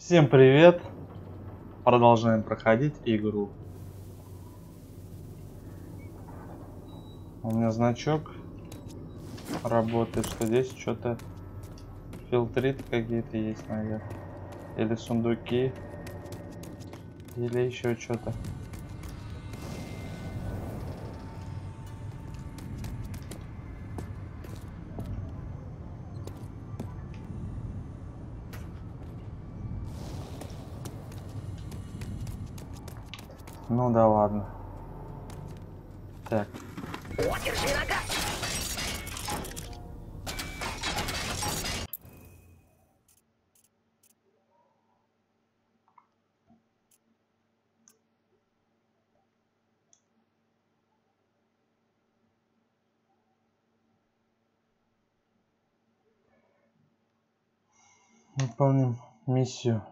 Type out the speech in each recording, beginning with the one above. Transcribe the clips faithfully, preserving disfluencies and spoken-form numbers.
Всем привет! Продолжаем проходить игру. У меня значок работает, что здесь что-то фильтриты какие-то есть, наверное. Или сундуки. Или еще что-то. Ну да ладно. Так. О, держи нога! Выполним миссию.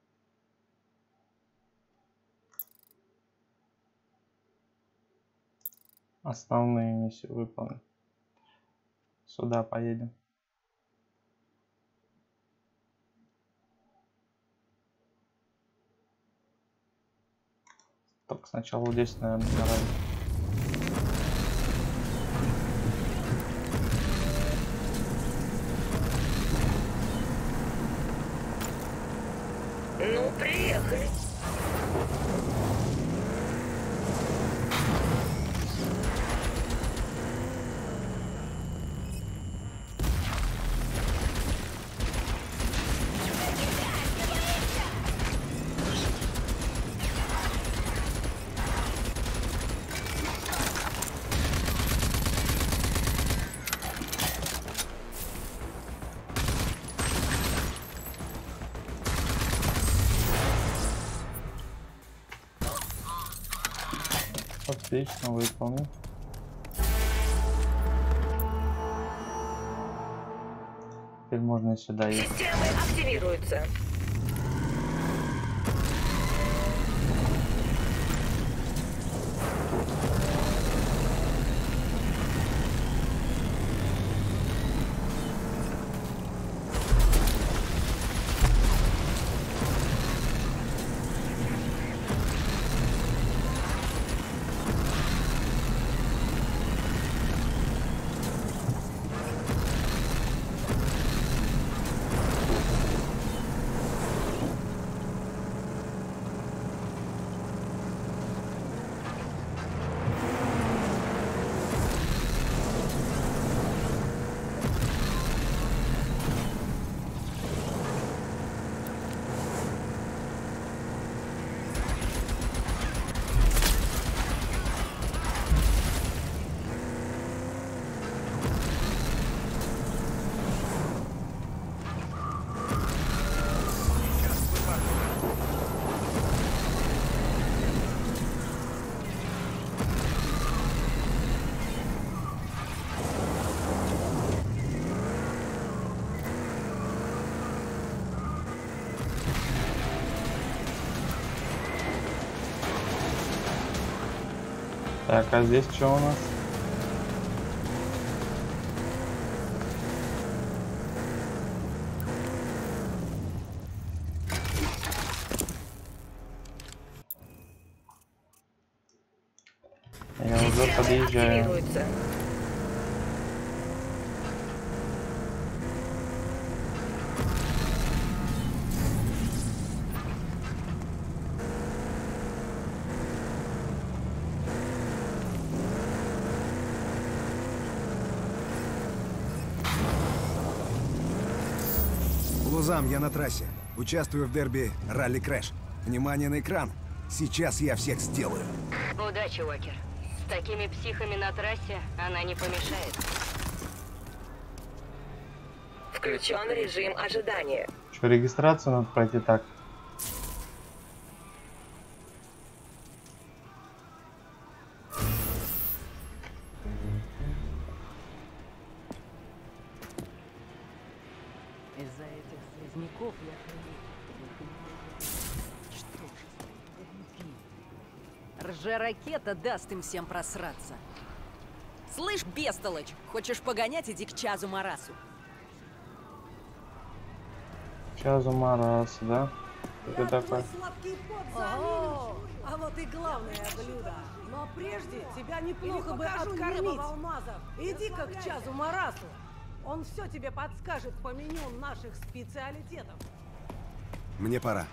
Основные миссии выполним. Сюда поедем. Только сначала вот здесь, наверное, давай. Ну, приехали. Отлично, выполнил. Теперь можно и сюда ехать. Системы активируются. Так, а здесь что у нас? Я уже Системы подъезжаю. активируются. Лузам, я на трассе. Участвую в дерби Ралли Крэш. Внимание на экран. Сейчас я всех сделаю. Удачи, Уокер. С такими психами на трассе она не помешает. Включен режим ожидания. Что, регистрацию надо пройти так? Из-за этих слизняков я Что ж, рже-ракета даст им всем просраться. Слышь, бестолочь, хочешь погонять, иди к Чазу Марасу. Сейчас умарас, да? Что такое? О, а вот и главное блюдо. Но прежде тебя неплохо бы откормить. Иди-ка к Чазу Марасу. Он все тебе подскажет по меню наших специалитетов. Мне пора.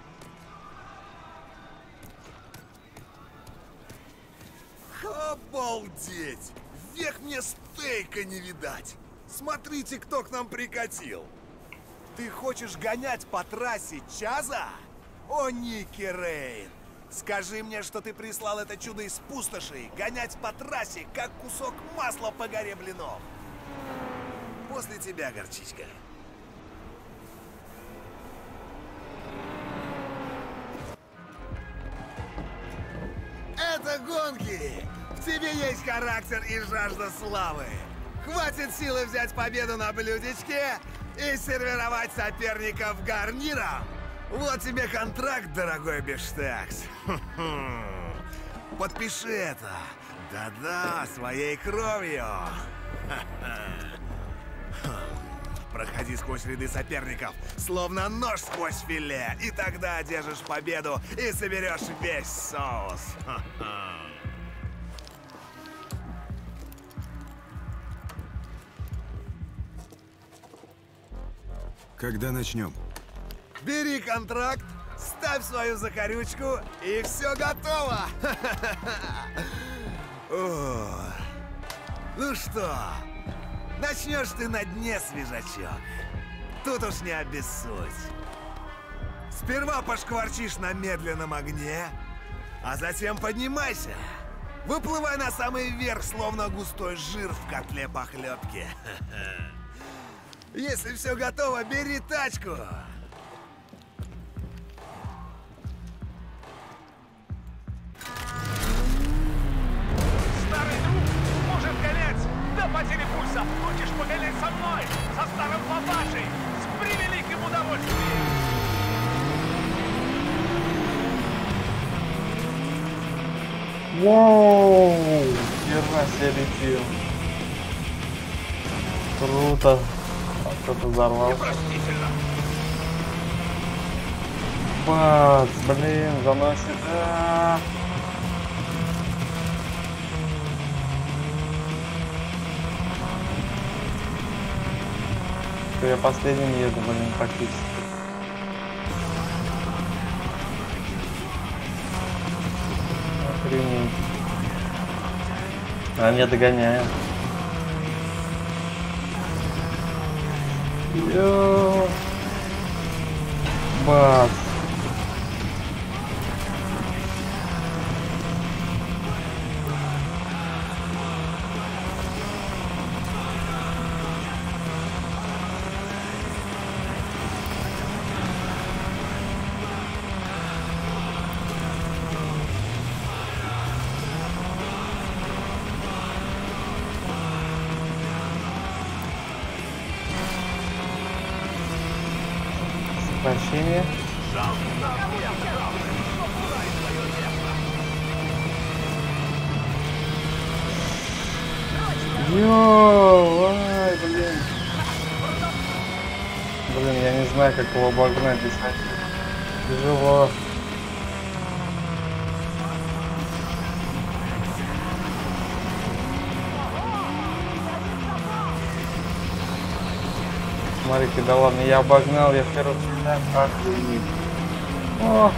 Обалдеть! Век мне стейка не видать! Смотрите, кто к нам прикатил! Ты хочешь гонять по трассе Чаза? О, Ники Рейн! Скажи мне, что ты прислал это чудо из пустоши гонять по трассе, как кусок масла по горе блинов! После тебя, горчичка. Это гонки! В тебе есть характер и жажда славы! Хватит силы взять победу на блюдечке и сервировать соперников гарниром! Вот тебе контракт, дорогой Бифштекс! Подпиши это! Да-да, своей кровью! Проходи сквозь ряды соперников, словно нож сквозь филе, и тогда одержишь победу и соберешь весь соус. Когда начнем? Бери контракт, ставь свою закорючку, и все готово. О, ну что, начнешь ты на дне, свежачок. Тут уж не обессудь. Сперва пошкварчишь на медленном огне, а затем поднимайся. Выплывай на самый верх, словно густой жир в котле похлебки. Если все готово, бери тачку. Старый друг может гонять до потери пульса. Хочешь погонять со мной? Со старым папашей? С превеликим удовольствием. Воу! Херна себе летел. Круто. А кто-то взорвался. Непростительно. Бац, блин, заносит. А-а-а. Что я последним еду, блин, практически. Охренеть. А не догоняем. Йо. Бац. Сокращение. Йоу, ай, блин. Блин, я не знаю, как его обогнать здесь. Тяжело. Смотрите, да ладно, я обогнал, я первый всегда охренеть. О!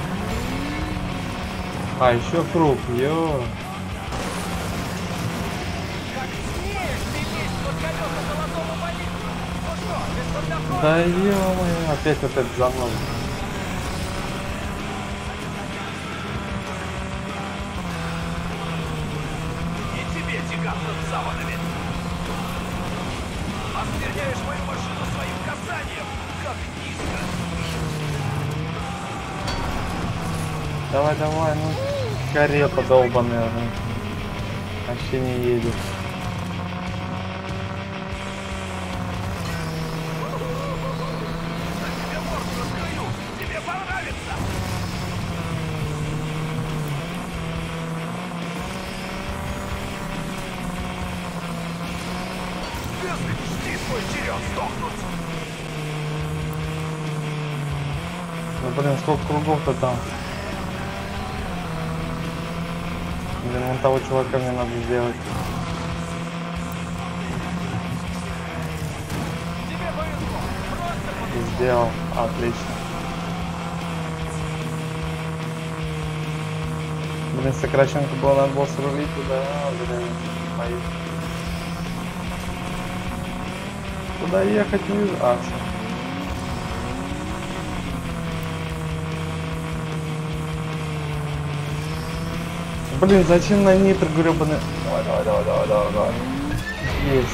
А, еще круг, ё. Да ё-моё, опять вот этот занос. И тебе тягаться с заводами. Оскверняешь мою машину своим касанием, как низко. Давай, давай, ну, карета долбаная, ну. Вообще не едет. Я тебе морду раскрою, тебе понравится. Жди свой черед сдохнуть! Ну блин, сколько кругов-то там. Блин, вон того чувака мне надо сделать. Сделал. Отлично. Блин, Сокращенко было, надо было срулить туда. А, блин, поехать. Куда ехать не вижу. А, все. Блин, зачем на нитро гребаный? Давай, давай, давай, давай, давай, давай. Есть.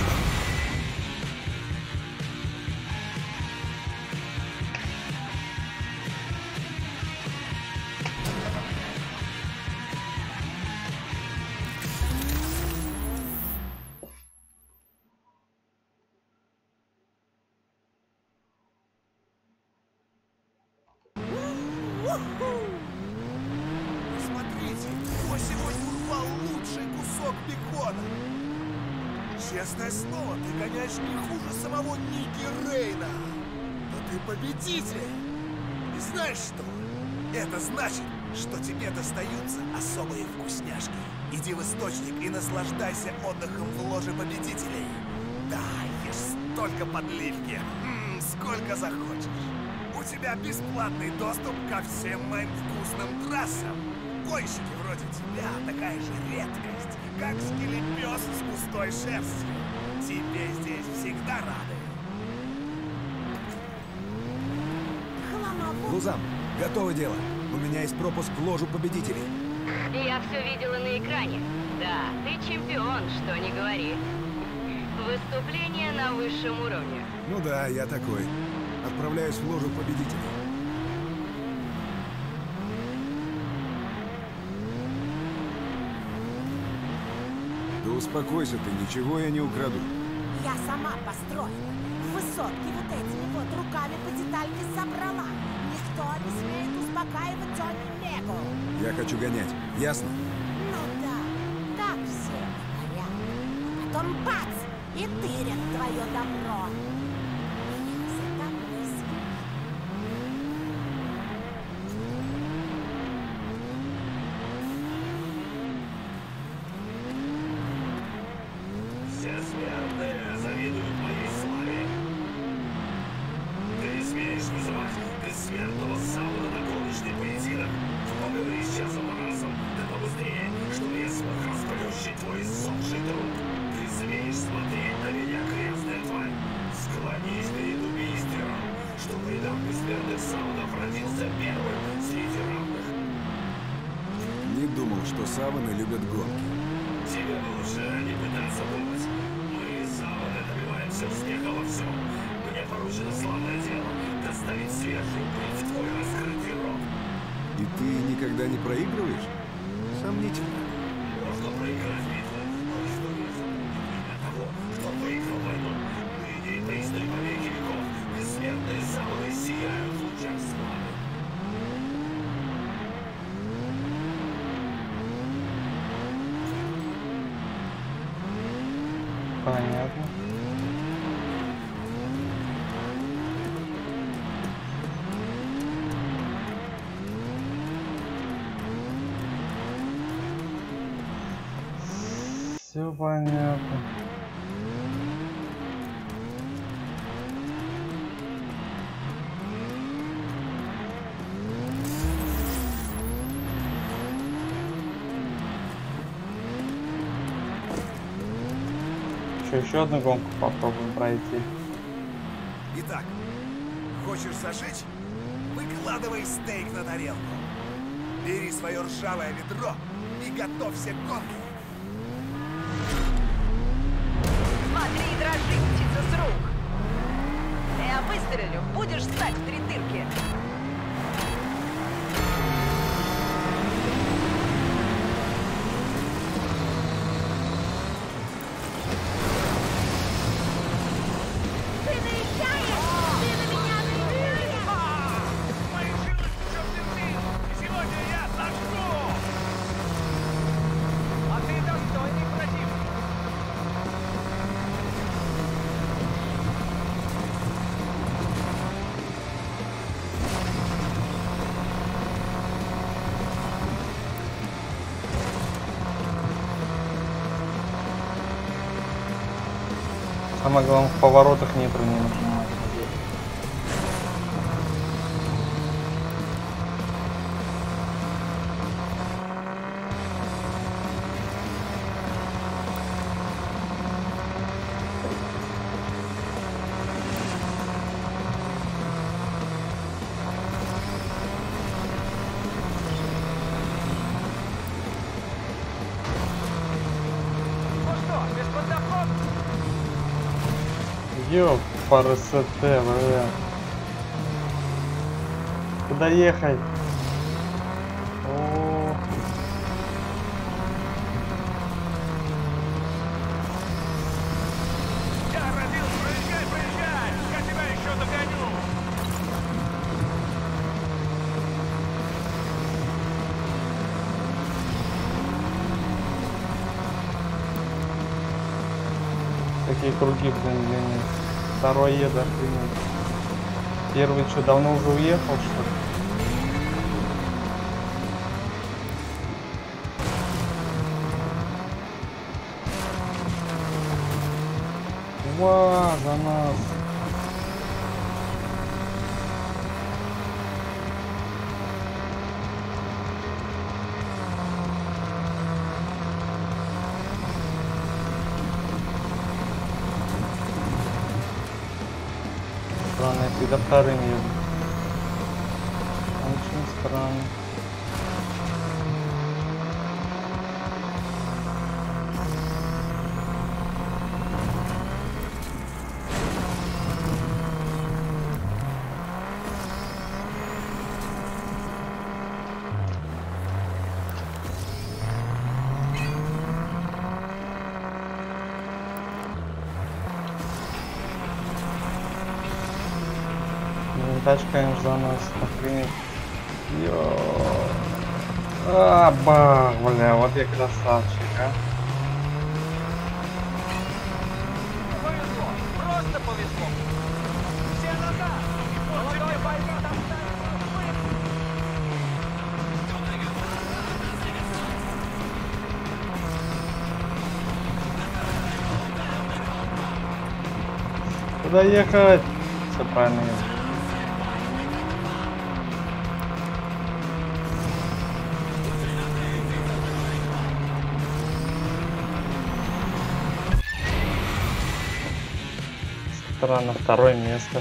Смотрите, кто сегодня урвал лучший кусок бекона. Честное слово, ты гоняешь не хуже самого Ники Рейна. Но ты победитель. И знаешь что? Это значит, что тебе достаются особые вкусняшки. Иди в источник и наслаждайся отдыхом в ложе победителей. Да, ешь столько подливки, м-м, сколько захочешь. У тебя бесплатный доступ ко всем моим вкусным трассам. Гонщики вроде тебя такая же редкость, как скелепес с густой шерстью. Тебе здесь всегда рады. Лузан, готово дело. У меня есть пропуск в ложу победителей. Я все видела на экране. Да, ты чемпион, что не говори. Выступление на высшем уровне. Ну да, я такой. Отправляюсь в ложу победителей. Да успокойся ты, ничего я не украду. Я сама построила. Высотки вот этими вот руками по детальке собрала. Никто не смеет успокаивать Джонни Мегу. Я хочу гонять, ясно? Ну да, так все говорят. Потом бац! И тырят твое добро. Я за тобой слежу. Все смертные завидуют моей славе. Ты не смеешь вызывать бессмертного Сауна на гоночный поединок? Поговори с часом разом, да побыстрее, чтобы я смог расплющить твой иссохший труп. Ты смеешь смотреть на меня, грязная тварь? Склонись перед убийством, чтобы в рядах бессмертных Саунов родился первым среди равных. Не думал, что саваны любят гонки. Тебе бы лучше не пытаться думать. Мы, Саваны, добиваемся успеха во всем. Мне поручено славное дело — доставить свежий пыль в твой раскрытый рот. И ты никогда не проигрываешь? Сомнительно. Можно проиграть битву, но история запомнит имя того, кто выиграл войну. Ныне и присно и по веки веков бессмертные Саваны сияют в лучах славы. Понятно. Все понятно. Что, еще одну гонку попробуем пройти? Итак, хочешь зажечь? Выкладывай стейк на тарелку. Бери свое ржавое ведро и готовься к гонке. Смотри, дрожи, птица с рук. Я выстрелю, будешь стать в три дырки. Сегодня я сожгу! А ты достойный противник. Самое главное, в поворотах нитро не нажимать. Ёп, ПРСТ, бля. Куда ехать? О. Я родил, проезжай, проезжай! Я тебя еще догоню! Такие круги, блин, длинные. Второй еду, охренеть. Первый что, давно уже уехал, что ли? Ва, за нас. Странно, я всегда вторым еду. Очень странно. Тачка, конечно, за нас, охренеть. Йо. А, бах, бля, вот я красавчик, а. Повезло, просто повезло. Все назад! Молодой бойка там Куда ехать? Все правильно ехать. Странно, второе место.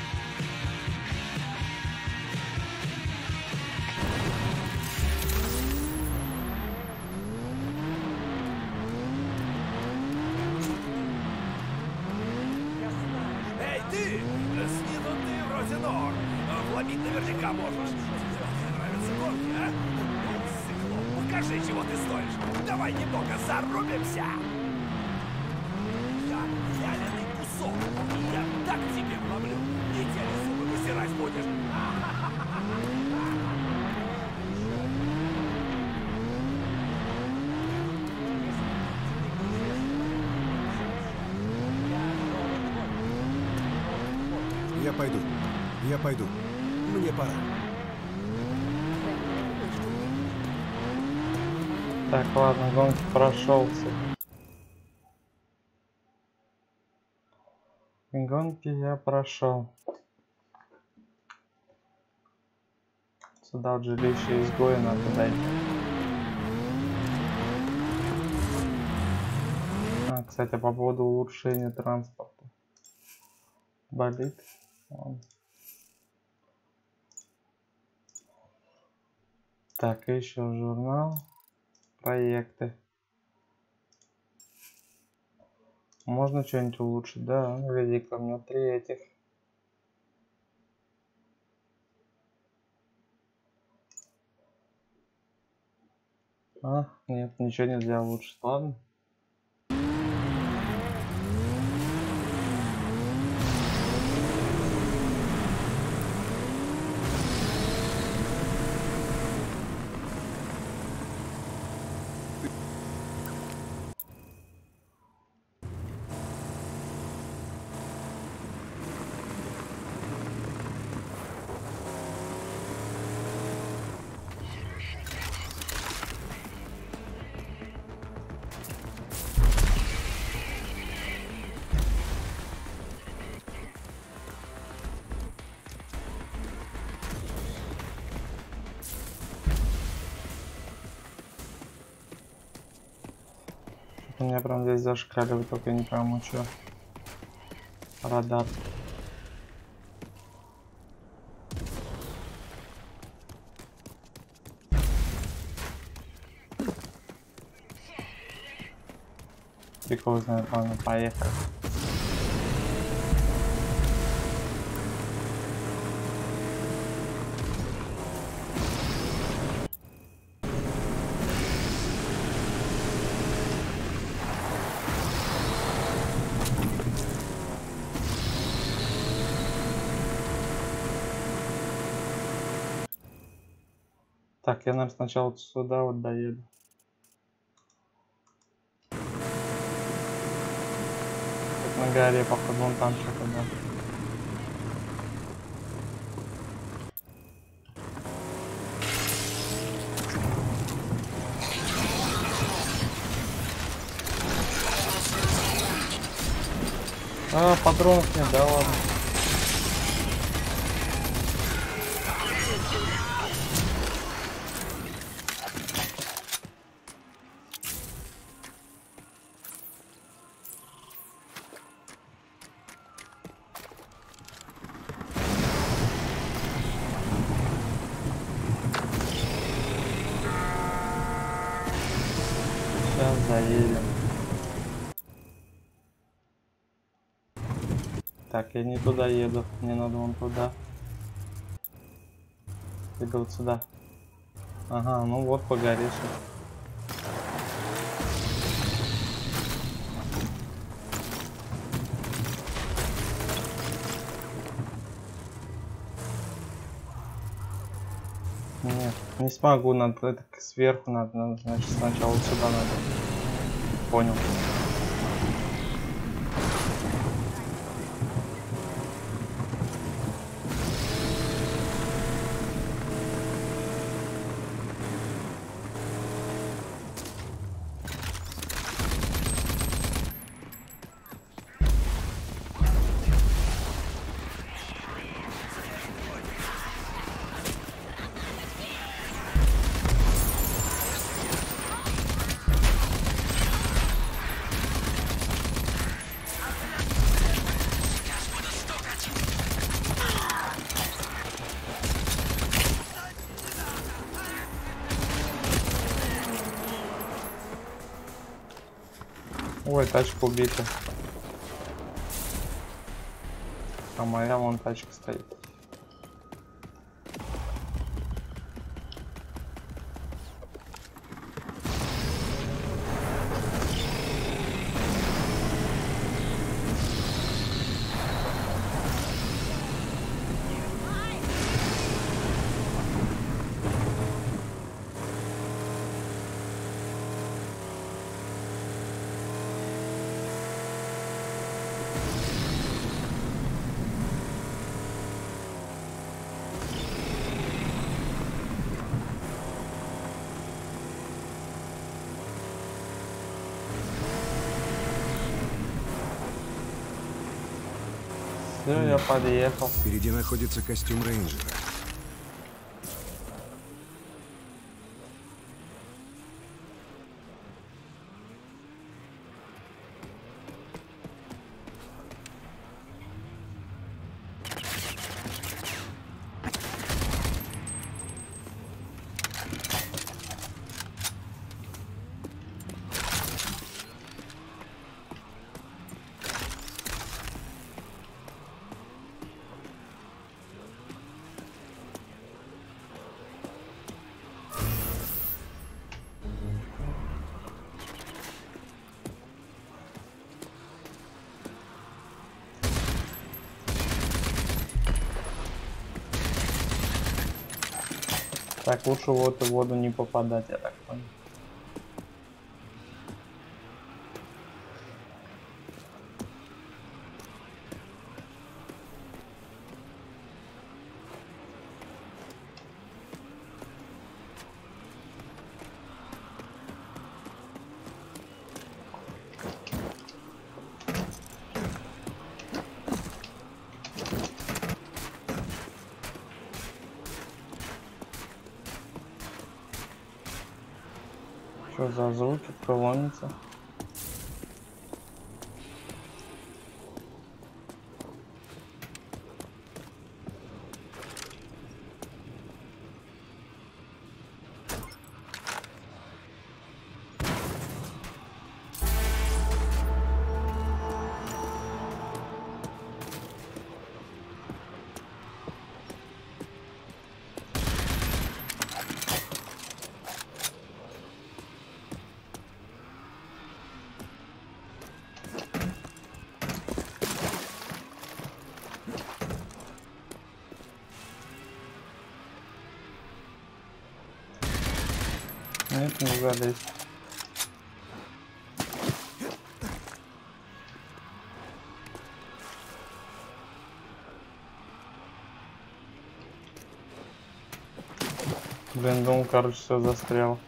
Эй, ты! С виду ты вроде норм. Вломить наверняка можешь. Тебе нравятся гонки, а? Ну, сыкло, покажи, чего ты стоишь. Давай немного зарубимся. Я вяленый кусок. И я так тебе вломлю. Неделю зубы высирать будешь. Я пойду. Я пойду. Мне пора. Так, ладно, гонки прошелся. Гонки я прошел. Сюда в жилище изгоя надо дойти. А, кстати, по поводу улучшения транспорта. Болит. Вон. Так, и еще журнал. Проекты. Можно что-нибудь улучшить? Да, гляди-ка, у меня три этих. А, нет, ничего нельзя улучшить. Ладно. У меня прям здесь зашкаливает, только я не пойму, что. Радар. Прикол знает, ладно, поехали. Так, я, наверное, сначала сюда вот доеду. Тут на горе, походу, вон там что-то, да. А, патронов нет, да ладно. Сейчас заедем. Так, я не туда еду, мне надо вон туда. Или вот сюда. Ага, ну вот по горе сейчас. Нет, не смогу, надо это сверху надо, надо, значит сначала вот сюда надо. Понял. Ой, тачка убита. А моя вон тачка стоит. Все, я подъехал. Впереди находится костюм рейнджера. Так, лучше в эту воду не попадать, я так понял. Что за звуки? Кто ломится? Нет, не залезть. Блин, думал, короче, все застрял.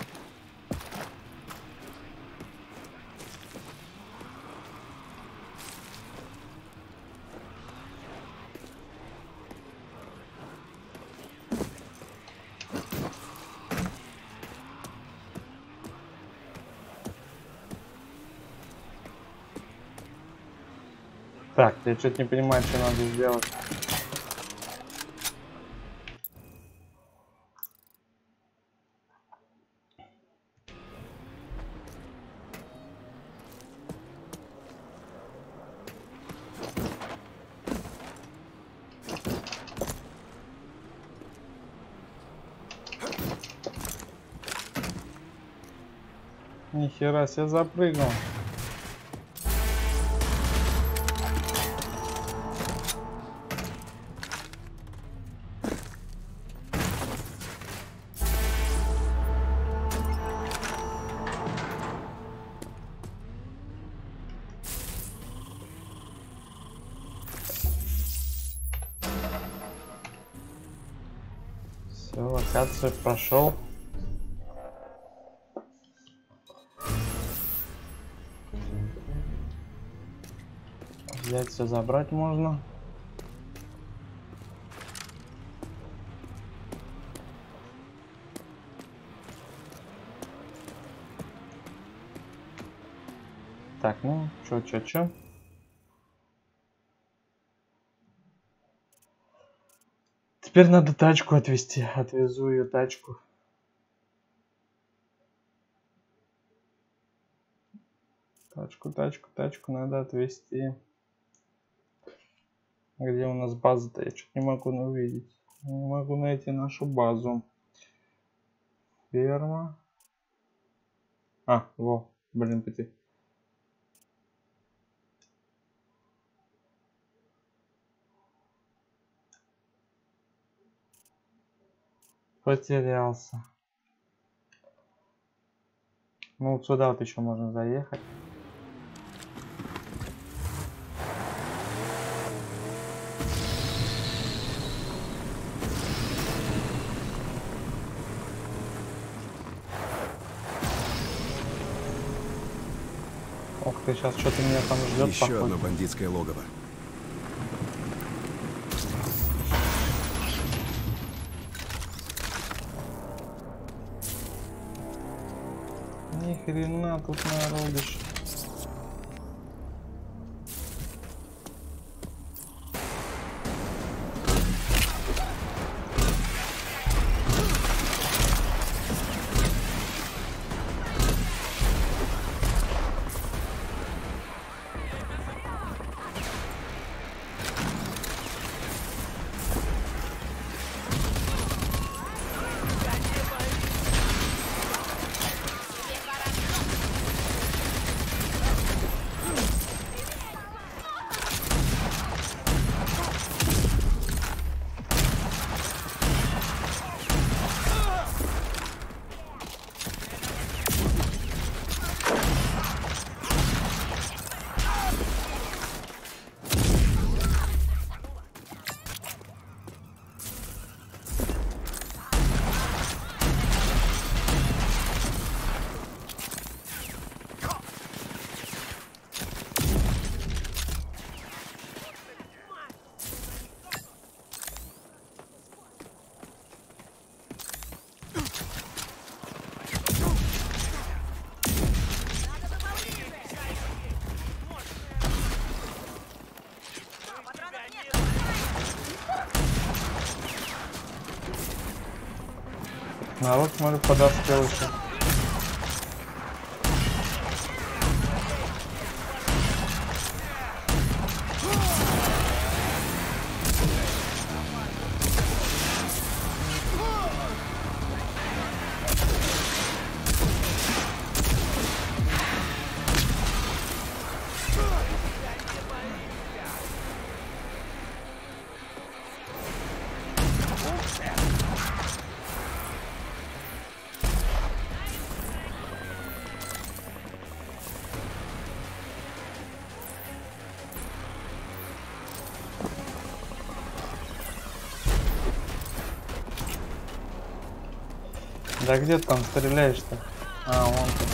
Так, я что-то не понимаю, что надо сделать. Нихера себе запрыгнул. Все, локацию прошел. Взять все, забрать можно. Так, ну, чё, чё, чё. Теперь надо тачку отвезти. Отвезу ее тачку. Тачку, тачку, тачку надо отвезти. Где у нас база-то? Я что-то не могу увидеть. Не могу найти нашу базу. Ферма. А, во, блин, пойти. Потерялся. Ну, вот сюда вот еще можно заехать. Ох ты, сейчас что-то меня там ждет. Еще походу. Одно бандитское логово. Ни хрена тут народишь. Народ, смотрю, подоспел еще. Да где ты там стреляешь-то? А, вон ты.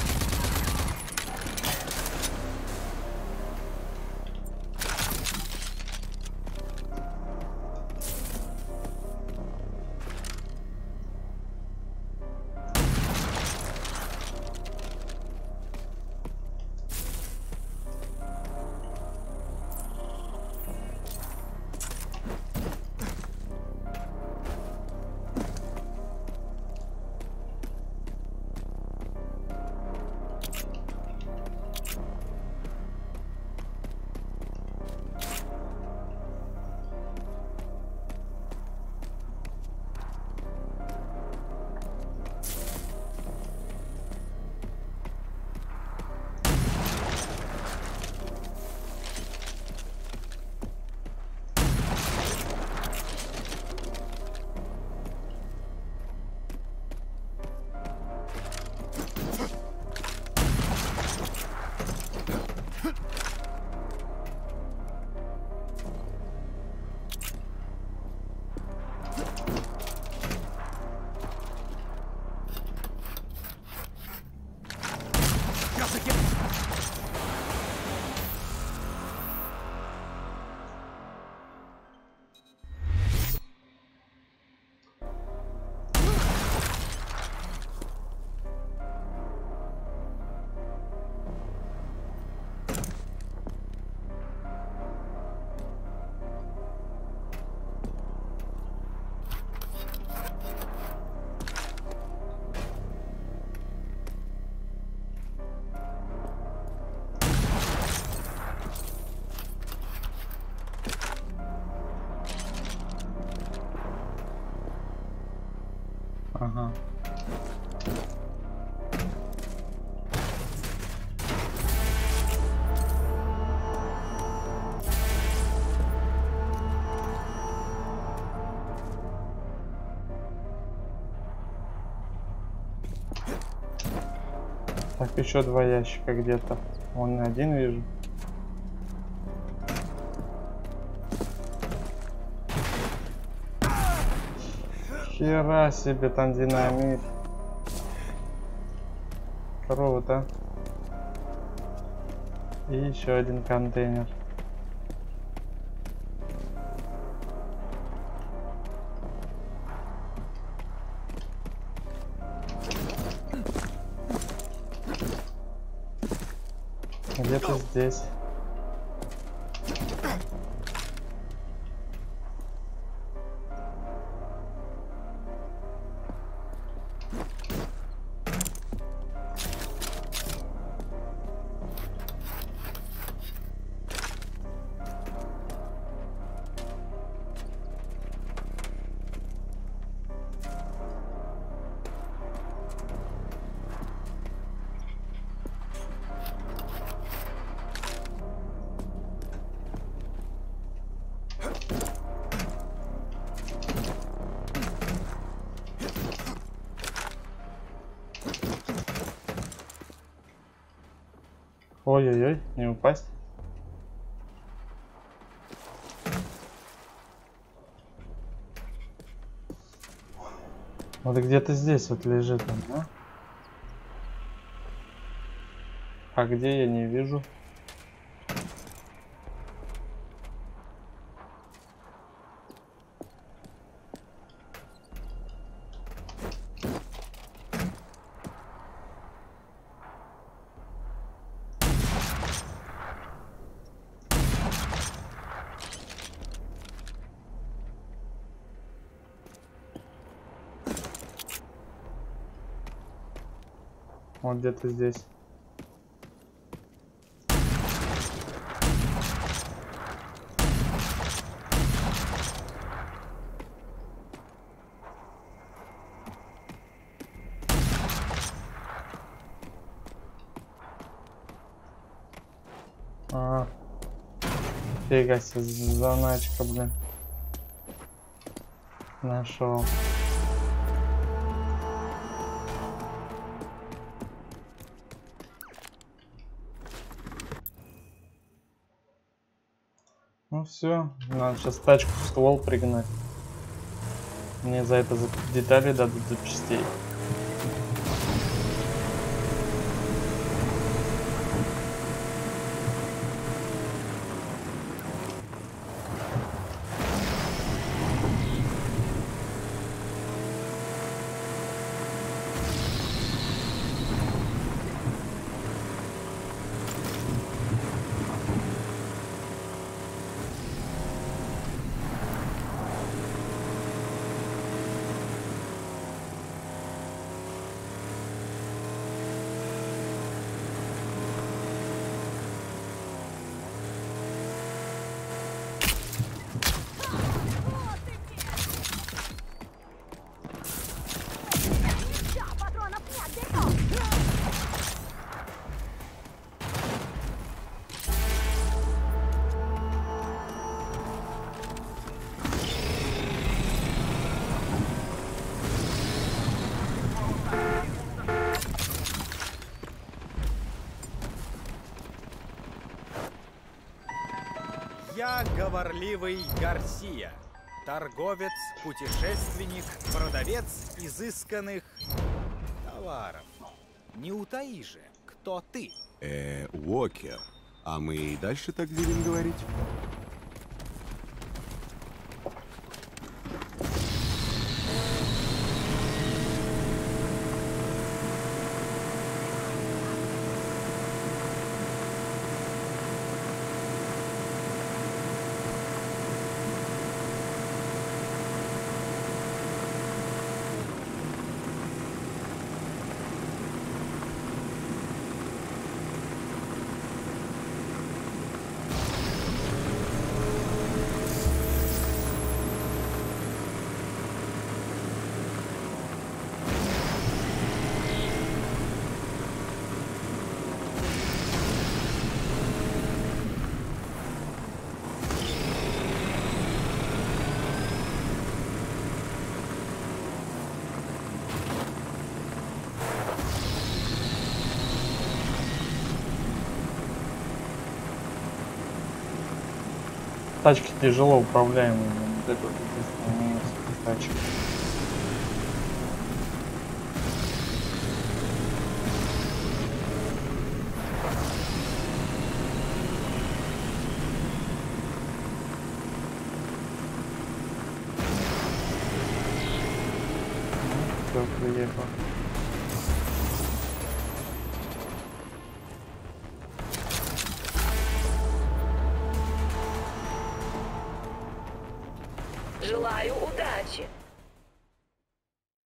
Ага. Так, еще два ящика где-то. Вон один вижу. Хера себе, там динамит. Круто. И еще один контейнер. Где-то здесь. Ой-ой-ой, не упасть. Вот где-то здесь вот лежит он, да? А где, я не вижу. Вот где-то здесь. А, фига себе, заначка, блин. Нашел. Ну все, надо сейчас тачку в ствол пригнать. Мне за это за детали дадут запчастей. Я говорливый Гарсия. Торговец, путешественник, продавец изысканных товаров. Не утаи же, кто ты? Э, Уокер. А мы и дальше так будем говорить? Тачки тяжело управляемые, вот это вот единственный минус этих тачек. Все, приехал. Желаю удачи.